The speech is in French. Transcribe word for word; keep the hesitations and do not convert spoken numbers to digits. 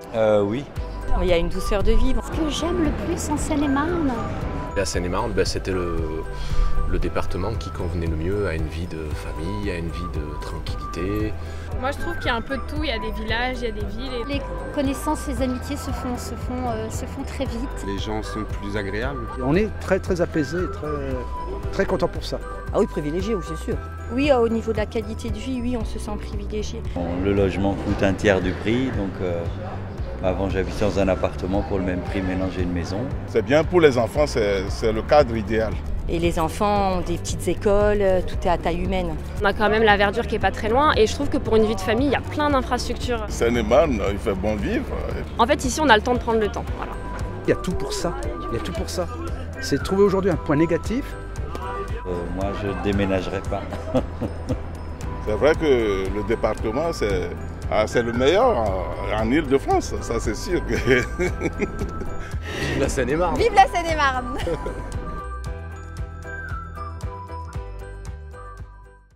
Euh, oui. Il y a une douceur de vivre. Ce que j'aime le plus en Seine-et-Marne, La Seine-et-Marne, ben, c'était le, le département qui convenait le mieux à une vie de famille, à une vie de tranquillité. Moi je trouve qu'il y a un peu de tout, il y a des villages, il y a des villes. Et... les connaissances, les amitiés se font, se font, euh, se font très vite. Les gens sont plus agréables. On est très très apaisés, très, très contents pour ça. Ah oui, privilégié, oui, c'est sûr. Oui, au niveau de la qualité de vie, oui, on se sent privilégié. Bon, le logement coûte un tiers du prix, donc euh, avant j'habitais dans un appartement pour le même prix, maintenant j'ai une maison. C'est bien pour les enfants, c'est le cadre idéal. Et les enfants ont des petites écoles, tout est à taille humaine. On a quand même la verdure qui est pas très loin et je trouve que pour une vie de famille, il y a plein d'infrastructures. Seine-et-Marne, il fait bon vivre. En fait, ici, on a le temps de prendre le temps. Voilà. Il y a tout pour ça, il y a tout pour ça. C'est trouver aujourd'hui un point négatif. Euh, moi je ne déménagerai pas. C'est vrai que le département, c'est ah, le meilleur en, en Île-de-France, ça c'est sûr. Vive la Seine-et-Marne! Vive la Seine-et-Marne!